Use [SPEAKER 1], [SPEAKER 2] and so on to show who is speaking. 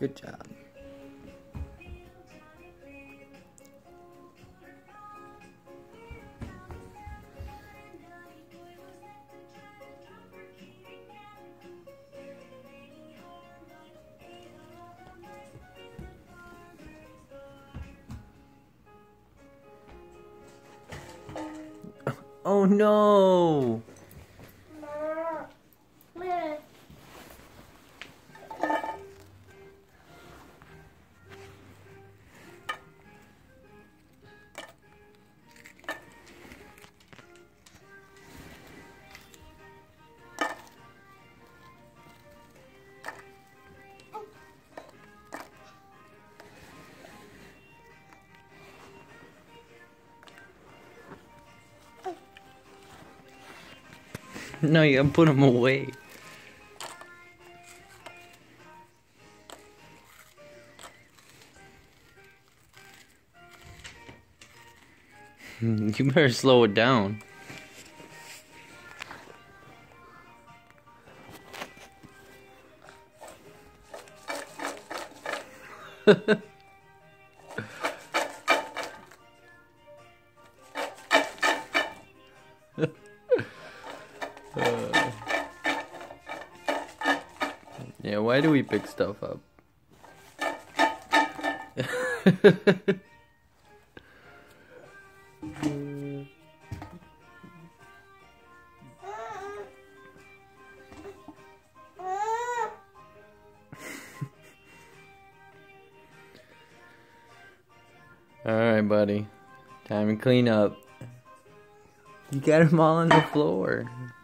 [SPEAKER 1] Good job. Oh no! No, you gotta put them away. You better slow it down. Yeah, why do we pick stuff up? Alright, buddy. Time to clean up. You got them all on the floor.